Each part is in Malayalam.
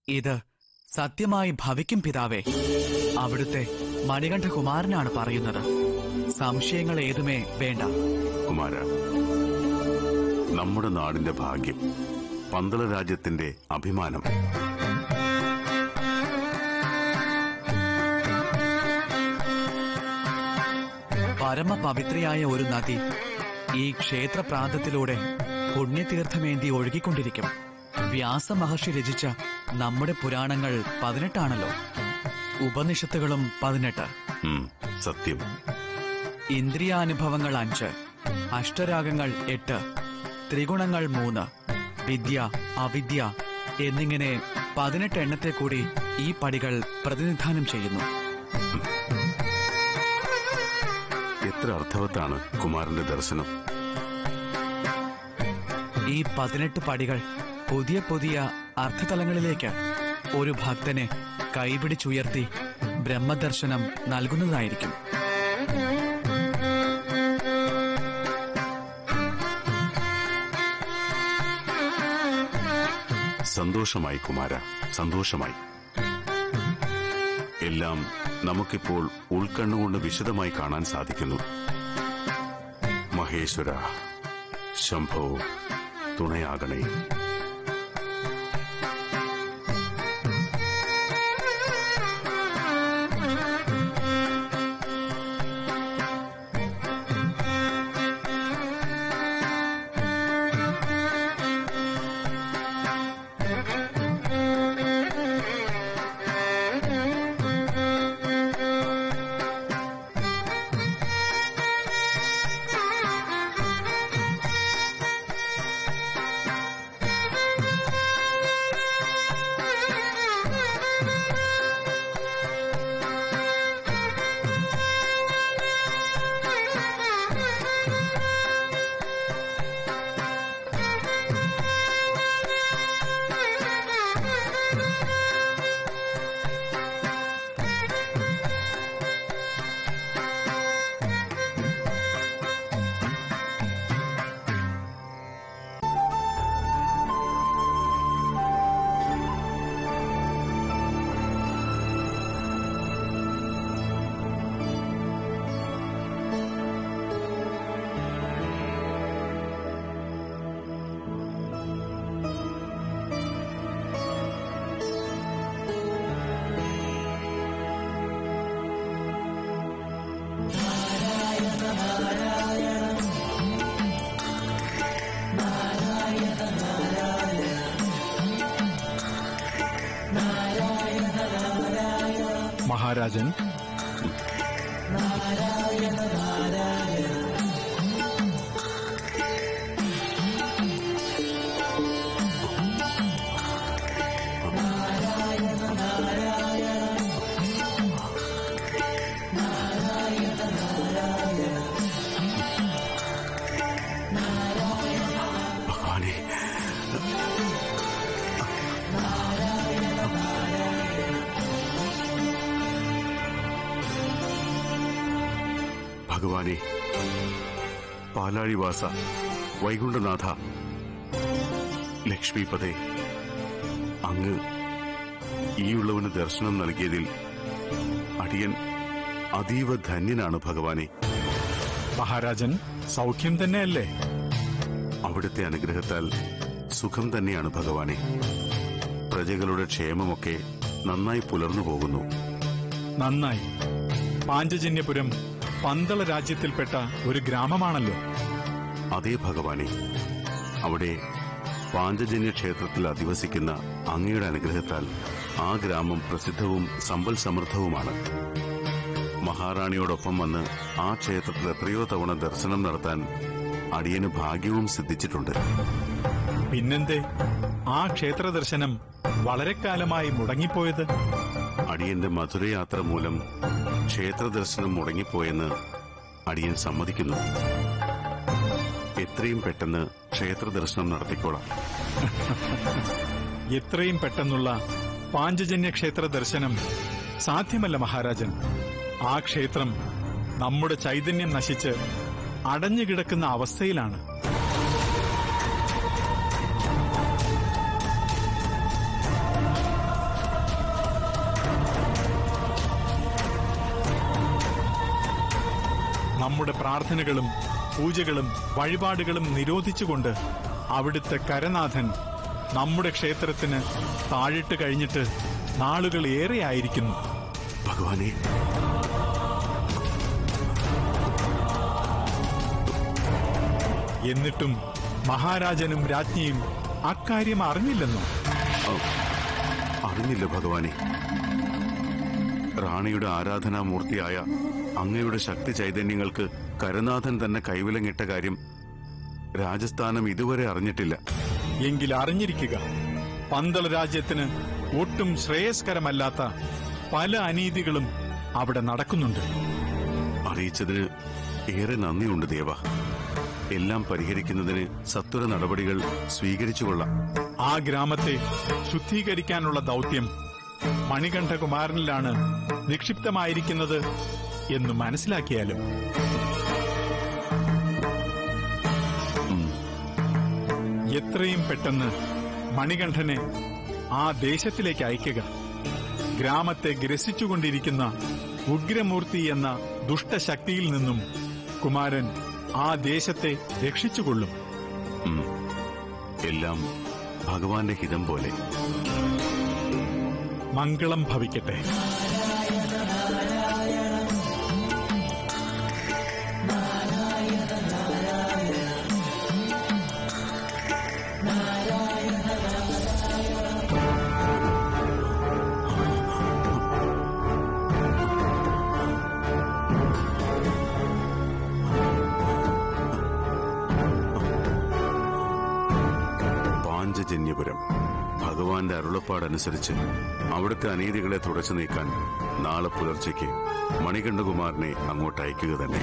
ഇത് സത്യമായി ഭവിക്കും പിതാവേ. അവിടുത്തെ മണികണ്ഠകുമാരനാണ് പറയുന്നത്. സംശയങ്ങൾ ഏതുമേ വേണ്ട. കുമാര, നമ്മുടെ നാടിന്റെ ഭാഗ്യം, പന്തള രാജ്യത്തിന്റെ അഭിമാനം. പരമപവിത്രയായ ഒരു നദി ഈ ക്ഷേത്രപ്രാന്തത്തിലൂടെ പുണ്യതീർത്ഥമേന്തി ഒഴുകിക്കൊണ്ടിരിക്കും. വ്യാസമഹർഷി രചിച്ച നമ്മുടെ പുരാണങ്ങൾ 18 ഉപനിഷത്തുകളും 18. സത്യം. ഇന്ദ്രിയാനുഭവങ്ങൾ 5, അഷ്ടരാഗങ്ങൾ 8, ത്രിഗുണങ്ങൾ 3, വിദ്യ, അവിദ്യ എന്നിങ്ങനെ 18 എണ്ണത്തെ കൂടി ഈ പടികൾ പ്രതിനിധാനം ചെയ്യുന്നു. എത്ര അർത്ഥവത്താണ് കുമാരന്റെ ദർശനം. ഈ 18 പടികൾ പുതിയ പുതിയ അർത്ഥതലങ്ങളിലേക്ക് ഒരു ഭക്തനെ കൈപിടിച്ചുയർത്തി ബ്രഹ്മദർശനം നൽകുന്നതായിരിക്കും. സന്തോഷമായി കുമാര, സന്തോഷമായി. എല്ലാം നമുക്കിപ്പോൾ ഉൾക്കണ്ണുകൊണ്ട് വിശദമായി കാണാൻ സാധിക്കുന്നു. മഹേശ്വര, ശംഭോ തുണയാകണേ. മഹാരാജൻ, ഭഗവാനെ, പാലാഴിവാസ, വൈകുണ്ഠനാഥ, ലക്ഷ്മിപതേ, അങ്ങ് ഈയുള്ളവന് ദർശനം നൽകിയതിൽ അടിയൻ അതീവ ധന്യനാണ് ഭഗവാനെ. മഹാരാജൻ സൗഖ്യം തന്നെയല്ലേ? അവിടുത്തെ അനുഗ്രഹത്താൽ സുഖം തന്നെയാണ് ഭഗവാനെ. പ്രജകളുടെ ക്ഷേമമൊക്കെ നന്നായി പുലർന്നു പോകുന്നു. നന്നായി. പാഞ്ചജന്യപുരം പന്തള രാജ്യത്തിൽപ്പെട്ട ഒരു ഗ്രാമമാണല്ലോ. അതേ ഭഗവാനെ, അവിടെ പാഞ്ചജന്യ ക്ഷേത്രത്തിൽ അധിവസിക്കുന്ന അങ്ങയുടെ അനുഗ്രഹത്താൽ ആ ഗ്രാമം പ്രസിദ്ധവും സമ്പൽ സമൃദ്ധവുമാണ്. മഹാറാണിയോടൊപ്പം വന്ന് ആ ക്ഷേത്രത്തിൽ എത്രയോ തവണ ദർശനം നടത്താൻ അടിയന് ഭാഗ്യവും സിദ്ധിച്ചിട്ടുണ്ട്. പിന്നെന്തേ ആ ക്ഷേത്ര ദർശനം വളരെ കാലമായി മുടങ്ങിപ്പോയത്? അടിയന്റെ മധുരയാത്ര മൂലം ക്ഷേത്ര ദർശനം മുടങ്ങിപ്പോയെന്ന് അടിയൻ സമ്മതിക്കുന്നു. എത്രയും പെട്ടെന്ന് ക്ഷേത്ര ദർശനം നടത്തിക്കോളാം. എത്രയും പെട്ടെന്നുള്ള പാഞ്ചജന്യ ക്ഷേത്ര ദർശനം സാധ്യമല്ല മഹാരാജൻ. ആ ക്ഷേത്രം നമ്മുടെ ചൈതന്യം നശിച്ച് അടഞ്ഞുകിടക്കുന്ന അവസ്ഥയിലാണ്. നമ്മുടെ പ്രാർത്ഥനകളും പൂജകളും വഴിപാടുകളും നിരോധിച്ചുകൊണ്ട് അവിടുത്തെ കരനാഥൻ നമ്മുടെ ക്ഷേത്രത്തിന് താഴിട്ട് കഴിഞ്ഞിട്ട് നാളുകൾ ഏറെയായിരിക്കുന്നു. ഭഗവാനെ, എന്നിട്ടും മഹാരാജനും രാജ്ഞിയും അക്കാര്യം അറിഞ്ഞില്ലെന്നോ? അറിഞ്ഞില്ല ഭഗവാനെ. റാണിയുടെ ആരാധനാമൂർത്തിയായ അങ്ങയുടെ ശക്തി ചൈതന്യങ്ങൾക്ക് കരനാഥൻ തന്നെ കൈവിലങ്ങിട്ട കാര്യം രാജസ്ഥാനം ഇതുവരെ അറിഞ്ഞിട്ടില്ല. എങ്കിൽ അറിഞ്ഞിരിക്കുക, പന്തള രാജ്യത്തിന് ഒട്ടും ശ്രേയസ്കരമല്ലാത്ത പല അനീതികളും അവിടെ നടക്കുന്നുണ്ട്. അറിയിച്ചതിന് ഏറെ നന്ദിയുണ്ട് ദേവ. എല്ലാം പരിഹരിക്കുന്നതിന് സത്വര നടപടികൾ സ്വീകരിച്ചുകൊള്ളാം. ആ ഗ്രാമത്തെ ശുദ്ധീകരിക്കാനുള്ള ദൗത്യം മണികണ്ഠകുമാരനിലാണ് നിക്ഷിപ്തമായിരിക്കുന്നത് എന്ന് മനസ്സിലാക്കിയാലും. എത്രയും പെട്ടെന്ന് മണികണ്ഠനെ ആ ദേശത്തിലേക്ക് അയക്കുക. ഗ്രാമത്തെ ഗ്രസിച്ചുകൊണ്ടിരിക്കുന്ന ഉഗ്രമൂർത്തി എന്ന ദുഷ്ടശക്തിയിൽ നിന്നും കുമാരൻ ആ ദേശത്തെ രക്ഷിച്ചുകൊള്ളും. എല്ലാം ഭഗവാന്റെ ഹിതം പോലെ. മംഗളം ഭവിക്കട്ടെ. പാഞ്ചജന്യപുരം. ഭഗവാന്റെ അരുളപ്പാടനുസരിച്ച് അവിടുത്തെ അനീതികളെ തുടച്ചു നീക്കാൻ നാളെ പുലർച്ചയ്ക്ക് മണികണ്ഠകുമാരനെ അങ്ങോട്ട് അയക്കുക തന്നെ.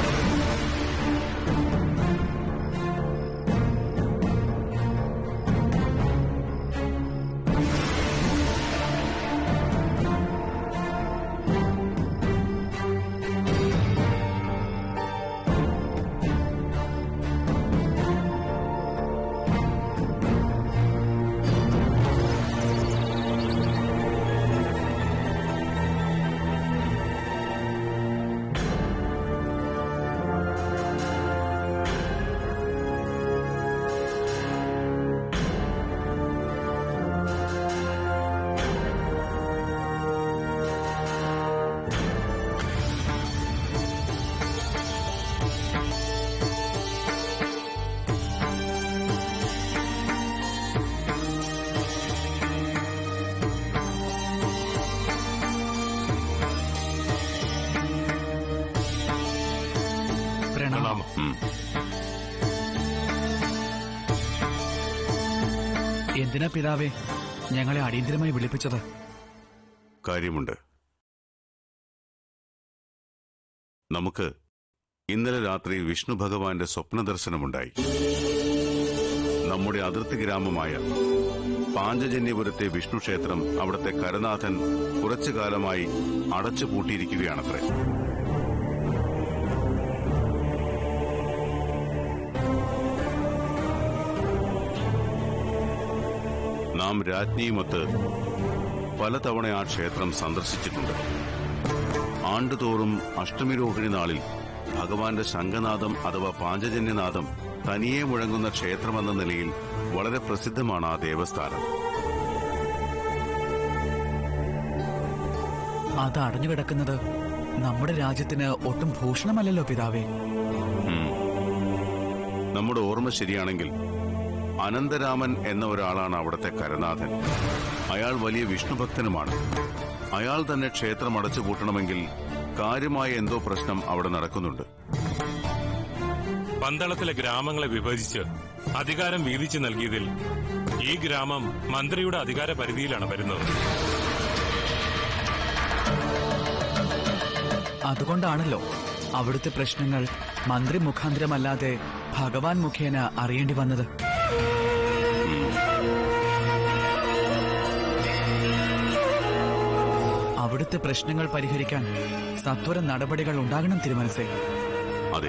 എന്തിനാ പിതാവേ ഞങ്ങളെ അടിയന്തരമായി വിളിപ്പിച്ചത്? കാര്യമുണ്ട്. നമുക്ക് ഇന്നലെ രാത്രി വിഷ്ണു ഭഗവാന്റെ സ്വപ്നദർശനമുണ്ടായി. നമ്മുടെ അതിർത്തി ഗ്രാമമായ പാഞ്ചജന്യപുരത്തെ വിഷ്ണു ക്ഷേത്രം അവിടുത്തെ കരനാഥൻ കുറച്ചു കാലമായി അടച്ചുപൂട്ടിയിരിക്കുകയാണത്രേ. നാം രാജ്ഞിയുമൊത്ത് പലതവണ ആ ക്ഷേത്രം സന്ദർശിച്ചിട്ടുണ്ട്. ആണ്ടുതോറും അഷ്ടമി രോഹിണി നാളിൽ ഭഗവാന്റെ ശംഖനാദം അഥവാ പാഞ്ചജന്യനാദം തനിയെ മുഴങ്ങുന്ന ക്ഷേത്രമെന്ന നിലയിൽ വളരെ പ്രസിദ്ധമാണ് ആ ദേവസ്ഥാനം. അത് അടഞ്ഞുകിടക്കുന്നത് നമ്മുടെ രാജ്യത്തിന് ഒട്ടും ഭൂഷണമല്ലല്ലോ പിതാവേ. നമ്മുടെ ഓർമ്മ ശരിയാണെങ്കിൽ അനന്തരാമൻ എന്ന ഒരാളാണ് അവിടുത്തെ കരനാഥൻ. അയാൾ വലിയ വിഷ്ണുഭക്തനുമാണ്. അയാൾ തന്നെ ക്ഷേത്രം അടച്ചുപൂട്ടണമെങ്കിൽ കാര്യമായ എന്തോ പ്രശ്നം അവിടെ നടക്കുന്നുണ്ട്. പന്തളത്തിലെ ഗ്രാമങ്ങളെ വിഭജിച്ച് അധികാരം വീതിച്ചു നൽകിയതിൽ ഈ ഗ്രാമം മന്ത്രിയുടെ അധികാര പരിധിയിലാണ് വരുന്നത്. അതുകൊണ്ടാണല്ലോ അവിടുത്തെ പ്രശ്നങ്ങൾ മന്ത്രി മുഖാന്തരമല്ലാതെ ഭഗവാൻ മുഖേന അറിയേണ്ടി വന്നത്. അവിടുത്തെ പ്രശ്നങ്ങൾ പരിഹരിക്കാൻ സത്വര നടപടികൾ ഉണ്ടാകണം തിരുമനസേ. അതെ,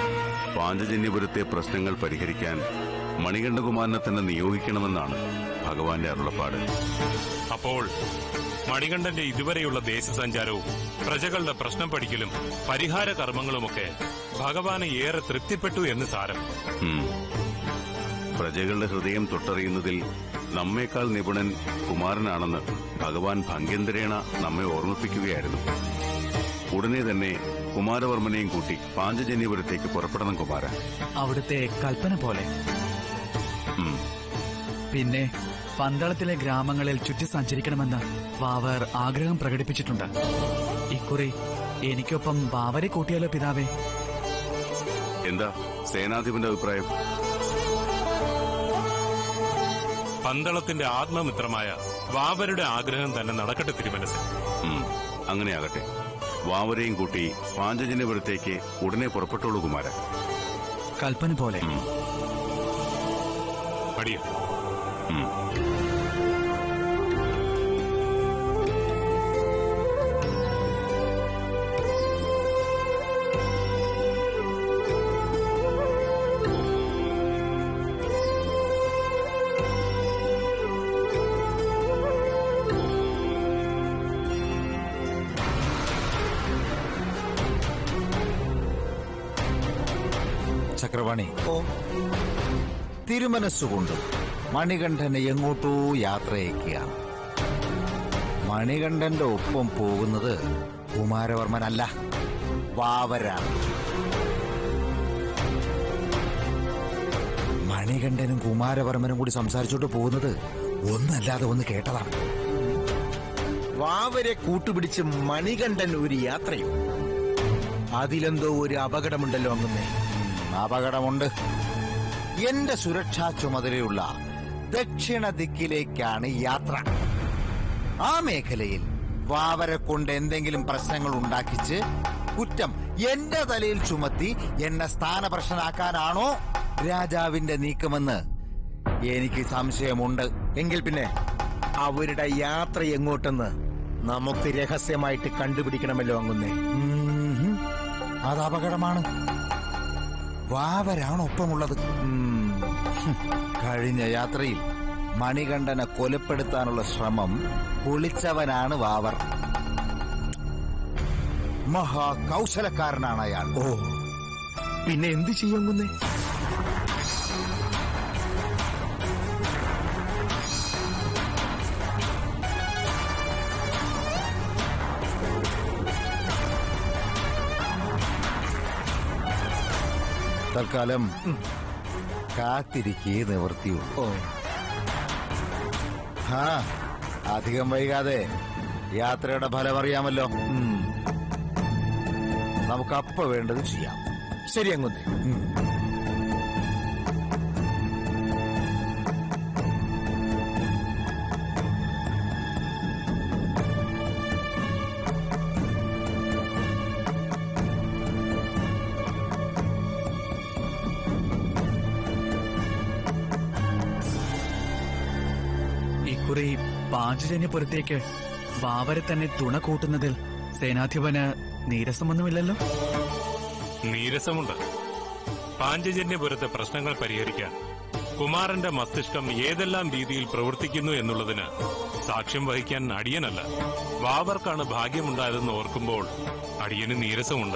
പാഞ്ചജന്യപുരത്തെ പ്രശ്നങ്ങൾ പരിഹരിക്കാൻ മണികണ്ഠകുമാരനെ തന്നെ നിയോഗിക്കണമെന്നാണ് ഭഗവാന്റെ അരുളപ്പാട്. അപ്പോൾ മണികണ്ഠന്റെ ഇതുവരെയുള്ള ദേശസഞ്ചാരവും പ്രജകളുടെ പ്രശ്നം പഠിക്കലും പരിഹാര കർമ്മങ്ങളുമൊക്കെ ഭഗവാന് ഏറെ തൃപ്തിപ്പെട്ടു എന്ന് സാരം. പ്രജകളുടെ ഹൃദയം തൊട്ടറിയുന്നതിൽ നമ്മേക്കാൾ നിപുണൻ കുമാരനാണെന്ന് ഭഗവാൻ ഭംഗ്യന്തരേണ നമ്മെ ഓർമ്മിപ്പിക്കുകയായിരുന്നു. ഉടനെ തന്നെ കുമാരവർമ്മനെയും കൂട്ടി പാഞ്ചജന്യപുരത്തേക്ക് പുറപ്പെടണം കുമാര. അവിടുത്തെ കൽപ്പന പോലെ. പിന്നെ പന്തളത്തിലെ ഗ്രാമങ്ങളിൽ ചുറ്റി സഞ്ചരിക്കണമെന്ന് വാവർ ആഗ്രഹം പ്രകടിപ്പിച്ചിട്ടുണ്ട്. ഇക്കുറി എനിക്കൊപ്പം വാവരെ കൂട്ടിയാലോ പിതാവേ? എന്താ സേനാധിപന്റെ അഭിപ്രായം? പന്തളത്തിന്റെ ആത്മമിത്രമായ വാവരുടെ ആഗ്രഹം തന്നെ നടക്കട്ടെ തിരുമനസ്. അങ്ങനെയാകട്ടെ. വാവരെയും കൂട്ടി പാഞ്ചജന്യപുരത്തേക്ക് ഉടനെ പുറപ്പെട്ടോളൂ കുമാര. കൽപ്പന പോലെ. അടിയ ചക്രവാണി, തിരുമനസ്സുകൊണ്ട് മണികണ്ഠനെ എങ്ങോട്ടോ യാത്രയക്കുകയാണ്. മണികണ്ഠന്റെ ഒപ്പം പോകുന്നത് കുമാരവർമ്മനല്ല, വാവരാണ്. മണികണ്ഠനും കുമാരവർമ്മനും കൂടി സംസാരിച്ചോട്ട് പോകുന്നത് ഒന്നല്ലാതെ ഒന്ന് കേട്ടതാണ്. വാവരെ കൂട്ടുപിടിച്ച് മണികണ്ഠൻ ഒരു യാത്രയോ? അതിലെന്തോ ഒരു അപകടമുണ്ടല്ലോ അങ്ങുന്നേ. അപകടമുണ്ട്. എന്റെ സുരക്ഷാ ചുമതലയുള്ള ദക്ഷിണ ദിക്കിലേക്കാണ് യാത്ര. ആ മേഖലയിൽ വാവരെ കൊണ്ട് എന്തെങ്കിലും പ്രശ്നങ്ങൾ ഉണ്ടാക്കിച്ച് കുറ്റം എന്റെ തലയിൽ ചുമത്തി എന്നെ സ്ഥാനഭ്രഷ്ടനാക്കാനാണോ രാജാവിന്റെ നീക്കമെന്ന് എനിക്ക് സംശയമുണ്ട്. എങ്കിൽ പിന്നെ അവരുടെ യാത്ര എങ്ങോട്ടെന്ന് നമുക്ക് രഹസ്യമായിട്ട് കണ്ടുപിടിക്കണമല്ലോ അങ്ങുന്നേ. അത് അപകടമാണ്. വാവരാണ് ഒപ്പമുള്ളത്. കഴിഞ്ഞ യാത്രയിൽ മണികണ്ഠനെ കൊലപ്പെടുത്താനുള്ള ശ്രമം പൊളിച്ചവനാണ് വാവർ. മഹാകൗശലക്കാരനാണ് അയാൾ. ഓ, പിന്നെ എന്ത് ചെയ്യുന്നേ? തൽക്കാലം കാത്തിരിക്കേ നിവർത്തിയുള്ളൂ. അധികം വൈകാതെ യാത്രയുടെ ഫലം അറിയാമല്ലോ. നമുക്കപ്പ വേണ്ടത് ചെയ്യാം. ശരി അങ്ങുന്നേ. ഇക്കുറി പാഞ്ചജന്യപുരത്തേക്ക് വാവരെ തന്നെ തുണ കൂട്ടുന്നതിൽ സേനാധിപന് നീരസമൊന്നുമില്ലല്ലോ? നീരസമുണ്ട്. പാഞ്ചജന്യപുരത്തെ പ്രശ്നങ്ങൾ പരിഹരിക്കാൻ കുമാരന്റെ മസ്തിഷ്കം ഏതെല്ലാം രീതിയിൽ പ്രവർത്തിക്കുന്നു എന്നുള്ളതിന് സാക്ഷ്യം വഹിക്കാൻ അടിയനല്ല, വാവർക്കാണ് ഭാഗ്യമുണ്ടായതെന്ന് ഓർക്കുമ്പോൾ അടിയന് നീരസമുണ്ട്.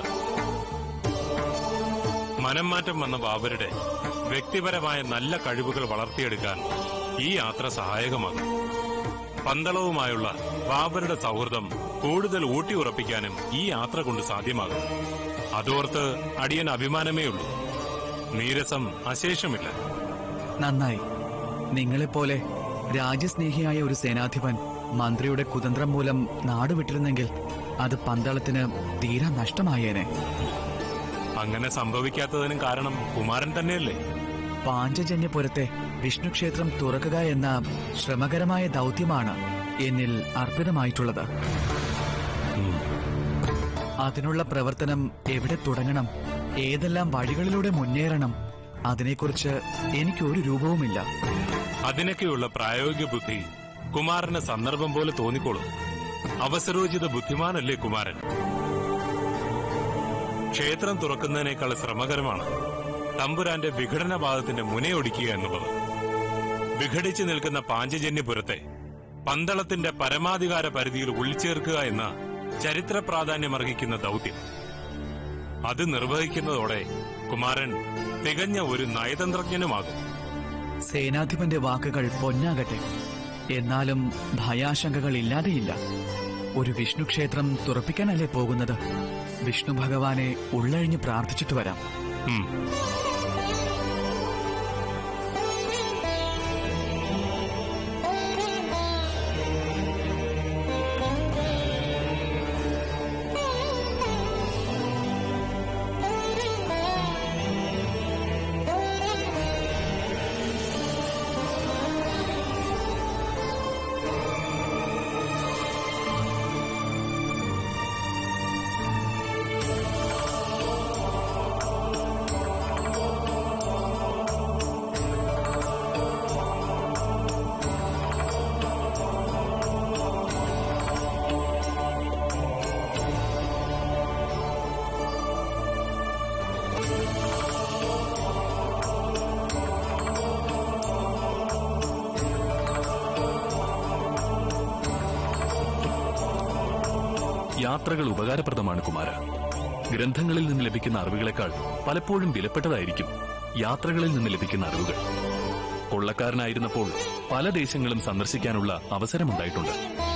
മനം മാറ്റം വന്ന വാവരുടെ വ്യക്തിപരമായ നല്ല കഴിവുകൾ വളർത്തിയെടുക്കാൻ ഈ യാത്ര സഹായകമാകും. പന്തളവുമായുള്ള വാവരുടെ സൗഹൃദം കൂടുതൽ ഊട്ടിയുറപ്പിക്കാനും ഈ യാത്ര കൊണ്ട് സാധ്യമാകും. അതോർത്ത് അടിയൻ അഭിമാനമേ ഉള്ളൂ. നീരസം അശേഷമില്ല. നന്നായി. നിങ്ങളെപ്പോലെ രാജ്യസ്നേഹിയായ ഒരു സേനാധിപൻ മന്ത്രിയുടെ കുതന്ത്രം മൂലം നാടുവിട്ടിരുന്നെങ്കിൽ അത് പന്തളത്തിന് തീരാ നഷ്ടമായേനെ. അങ്ങനെ സംഭവിക്കാത്തതിനും കാരണം കുമാരൻ തന്നെയല്ലേ? പാഞ്ചജന്യപുരത്തെ വിഷ്ണുക്ഷേത്രം തുറക്കുക എന്ന ശ്രമകരമായ ദൗത്യമാണ് എന്നിൽ അർപ്പിതമായിട്ടുള്ളത്. അതിനുള്ള പ്രവർത്തനം എവിടെ തുടങ്ങണം, ഏതെല്ലാം വഴികളിലൂടെ മുന്നേറണം, അതിനെക്കുറിച്ച് എനിക്കൊരു രൂപവുമില്ല. അതിനൊക്കെയുള്ള പ്രായോഗിക ബുദ്ധി കുമാരന് സന്ദർഭം പോലെ തോന്നിക്കോളും. അവസരോചിത ബുദ്ധിമാനല്ലേ കുമാരൻ? ക്ഷേത്രം തുറക്കുന്നതിനേക്കാൾ ശ്രമകരമാണ് തമ്പുരാന്റെ വിഘടനവാദത്തിന്റെ മുനയൊടിക്കുക എന്നുള്ളത്. വിഘടിച്ചു നിൽക്കുന്ന പാഞ്ചജന്യപുരത്തെ പന്തളത്തിന്റെ പരമാധികാര പരിധിയിൽ ഉൾച്ചേർക്കുക എന്ന ചരിത്ര പ്രാധാന്യമർഹിക്കുന്ന ദൗത്യം അത് നിർവഹിക്കുന്നതോടെ കുമാരൻ തികഞ്ഞ ഒരു നയതന്ത്രജ്ഞനുമാകും. സേനാധിപന്റെ വാക്കുകൾ പൊന്നാകട്ടെ. എന്നാലും ഭയാശങ്കകൾ ഇല്ലാതെയില്ല. ഒരു വിഷ്ണു ക്ഷേത്രം തുറപ്പിക്കാനല്ലേ പോകുന്നത്? വിഷ്ണു ഭഗവാനെ ഉള്ളഴിഞ്ഞ് പ്രാർത്ഥിച്ചിട്ട് വരാം. യാത്രകൾ ഉപകാരപ്രദമാണ് കുമാര. ഗ്രന്ഥങ്ങളിൽ നിന്ന് ലഭിക്കുന്ന അറിവുകളെക്കാൾ പലപ്പോഴും വിലപ്പെട്ടതായിരിക്കും യാത്രകളിൽ നിന്ന് ലഭിക്കുന്ന അറിവുകൾ. കൊള്ളക്കാരനായിരുന്നപ്പോൾ പല ദേശങ്ങളും സന്ദർശിക്കാനുള്ള അവസരമുണ്ടായിട്ടുണ്ട്.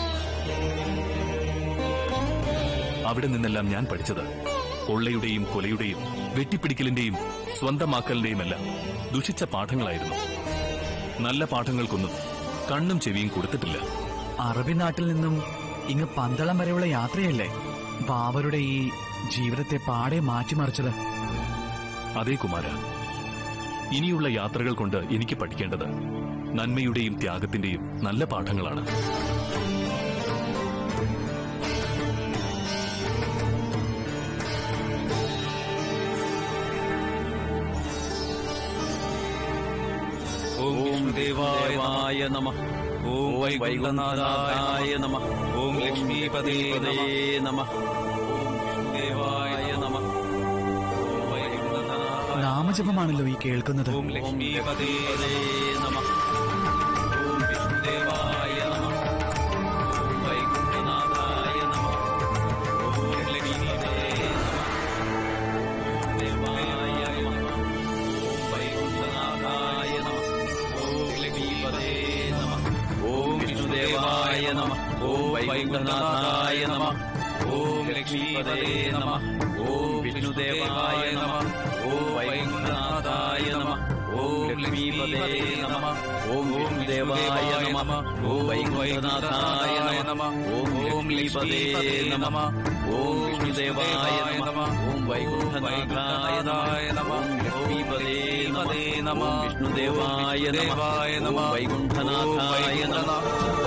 അവിടെ നിന്നെല്ലാം ഞാൻ പഠിച്ചത് കൊള്ളയുടെയും കൊലയുടെയും വെട്ടിപ്പിടിക്കലിന്റെയും സ്വന്തമാക്കലിന്റെയുമെല്ലാം ദുഷിച്ച പാഠങ്ങളായിരുന്നു. നല്ല പാഠങ്ങൾക്കൊന്നും കണ്ണും ചെവിയും കൊടുത്തിട്ടില്ല. അറബി നാട്ടിൽ നിന്നും ഇങ്ങ് പന്തളം വരെയുള്ള യാത്രയല്ലേ ബാബരുടെ ഈ ജീവിതത്തെ പാടെ മാറ്റിമറിച്ചത്? അതേ കുമാര, ഇനിയുള്ള യാത്രകൾ കൊണ്ട് എനിക്ക് പഠിക്കേണ്ടത് നന്മയുടെയും ത്യാഗത്തിന്റെയും നല്ല പാഠങ്ങളാണ്. ഓം വിഷ്ണുദേവായ നമഃ. ഓം വൈകുണ്ഠനാഥായ നമഃ. ഓം ലക്ഷ്മീപതേ നമഃ. ഓം വിഷ്ണുദേവായ നമഃ. ഓം വൈകുണ്ഠനാഥായ നാമജപമാണല്ലോ ഈ കേൾക്കുന്നത്. ഓം ലക്ഷ്മീപതേ നമഃ. ഓം വിഷ്ണുദേവായ നമഃ. ഓം വൈകുണ്ഠനാഥായ നമഃ. ഓം ലക്ഷ്മീപതേ ദേവായ നമഃ. ഓം വൈകുണ്ഠനാഥായ നമഃ. ഓം ലക്ഷ്മീപതേ നമഃ. ഓം വിഷ്ണുദേവായ നമഃ. ഓം വൈകുണ്ഠനാഥായ നമഃ. ഓം ലക്ഷ്മീപതേ നമഃ. ഓം വിഷ്ണുദേവായ നമഃ. ഓം വൈകുണ്ഠനാഥായ നമഃ. ഓം ലക്ഷ്മീപതേ നമഃ. ഓം വിഷ്ണുദേവായ നമഃ. ഓം വൈകുണ്ഠനാഥായ നമഃ. ഓം ലക്ഷ്മീപതേ നമഃ. ഓം വിഷ്ണുദേവായ നമഃ. ഓം വൈകുണ്ഠനാഥായ നമഃ. ഓം ലക്ഷ്മീപതേ നമഃ. ഓം വിഷ്ണുദേവായ നമഃ. വൈകുണ്ഠനാഥായ നമഃ.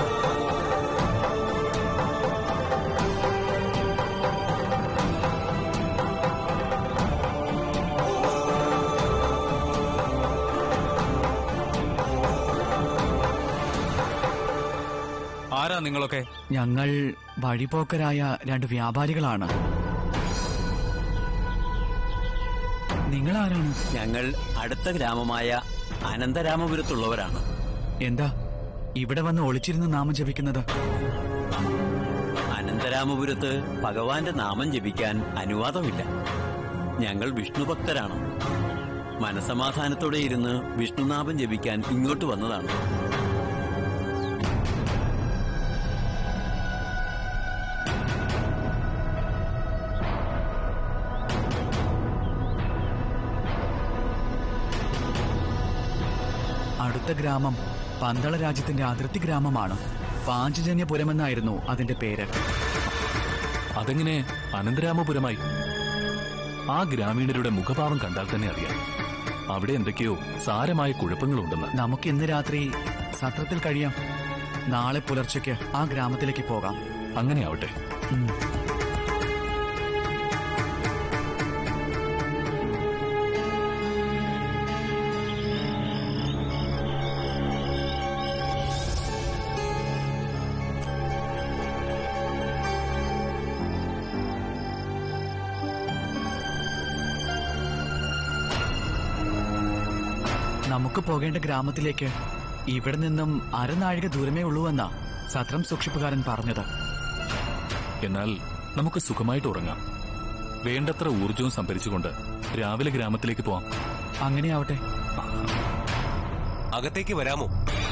ആരാ നിങ്ങളൊക്കെ? ഞങ്ങൾ വഴിപോക്കരായ രണ്ട് വ്യാപാരികളാണ്. നിങ്ങളാരാണ്? ഞങ്ങൾ അടുത്ത ഗ്രാമമായ അനന്തരാമപുരത്തുള്ളവരാണ്. എന്താ ഇവിടെ വന്ന് ഒളിച്ചിരുന്ന് നാമം ജപിക്കുന്നത്? അനന്തരാമപുരത്ത് ഭഗവാന്റെ നാമം ജപിക്കാൻ അനുവാദമില്ല. ഞങ്ങൾ വിഷ്ണുഭക്തരാണ്. മനസമാധാനത്തോടെ ഇരുന്ന് വിഷ്ണുനാമം ജപിക്കാൻ ഇങ്ങോട്ട് വന്നതാണ്. അടുത്ത ഗ്രാമം പന്തള രാജ്യത്തിന്റെ അതിർത്തി ഗ്രാമമാണ്. പാഞ്ചജന്യപുരമെന്നായിരുന്നു അതിന്റെ പേര്. അതെങ്ങനെ അനന്തരാമപുരമായി? ആ ഗ്രാമീണരുടെ മുഖഭാവം കണ്ടാൽ തന്നെ അറിയാം അവിടെ എന്തൊക്കെയോ സാരമായ കുഴപ്പങ്ങളുണ്ടെന്ന്. നമുക്ക് ഇന്ന് രാത്രി സത്രത്തിൽ കഴിയാം. നാളെ പുലർച്ചയ്ക്ക് ആ ഗ്രാമത്തിലേക്ക് പോകാം. അങ്ങനെ ആവട്ടെ. നമുക്ക് പോകേണ്ട ഗ്രാമത്തിലേക്ക് ഇവിടെ നിന്നും അരനാഴിക ദൂരമേ ഉള്ളൂവെന്നാ സത്രം സൂക്ഷിപ്പുകാരൻ പറഞ്ഞത്. എന്നാൽ നമുക്ക് സുഖമായിട്ട് ഉറങ്ങാം. വേണ്ടത്ര ഊർജവും സംഭരിച്ചുകൊണ്ട് രാവിലെ ഗ്രാമത്തിലേക്ക് പോവാം. അങ്ങനെയാവട്ടെ. അകത്തേക്ക് വരാമോ?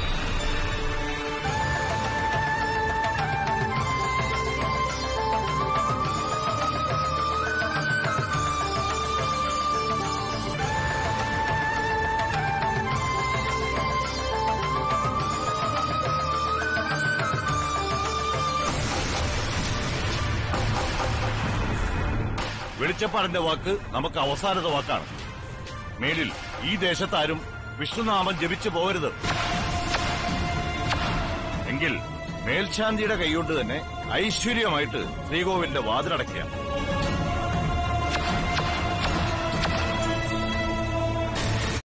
വെളിച്ചപ്പാടിന്റെ വാക്ക് നമുക്ക് അവസാനത്തെ വാക്കാണ്. മേലിൽ ഈ ദേശത്താരും വിഷ്ണുനാമം ജപിച്ചു പോകരുത്. എങ്കിൽ മേൽശാന്തിയുടെ കൈകൊണ്ട് തന്നെ ഐശ്വര്യമായിട്ട് ശ്രീകോവിലിന്റെ വാതിലടയ്ക്കാം.